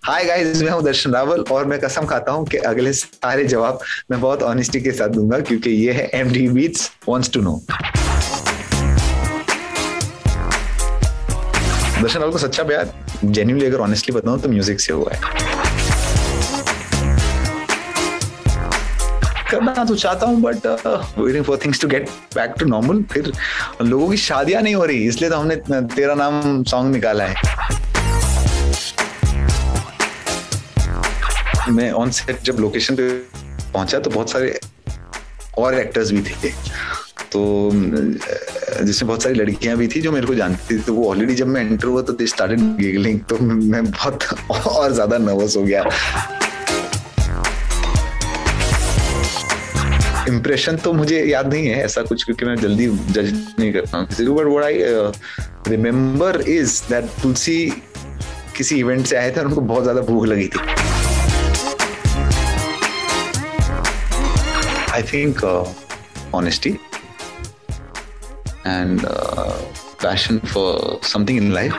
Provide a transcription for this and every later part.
Hi guys, मैं हूं दर्शन रावल और मैं कसम खाता हूं कि अगले सारे जवाब मैं बहुत ऑनेस्टी के साथ दूंगा क्योंकि ये है MT beats wants to know. Darshan Raval को सच्चा प्यार जेन्युइनली अगर ऑनेस्टली बताऊं तो म्यूजिक से हुआ है। करना तो चाहता हूं but waiting for things to get back to normal. फिर लोगों की शादियां नहीं हो रही, इसलिए तो हमने तेरा नाम सॉन्ग निकाला है। मैं ऑन सेट जब लोकेशन पे पहुंचा तो बहुत सारे और एक्टर्स भी थे, तो जिसमें बहुत सारी लड़कियां भी थी जो मेरे को जानती थी। तो वो ऑलरेडी जब मैं एंटर हुआ तो दे स्टार्टेड गिगलिंग, तो मैं बहुत और ज्यादा नर्वस हो गया। इम्प्रेशन तो मुझे याद नहीं है ऐसा कुछ, क्योंकि मैं जल्दी जज नहीं करता हूँ किसी को। But what I remember is that Tulsi किसी इवेंट से आए थे और उनको बहुत ज्यादा भूख लगी थी। I think honesty and passion for something in life.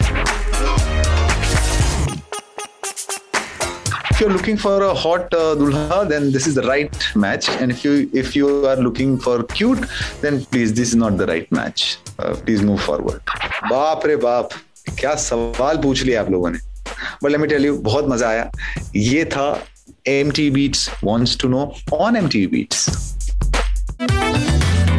If you're looking for a hot dulha, then this is the right match. And if you are looking for cute, then please, this is not the right match. Please move forward. बाप रे बाप, क्या सवाल पूछ लिया आप लोगों ने। But let me tell you, बहुत मजा आया। ये था MTV Beats Wants to Know on MTV Beats.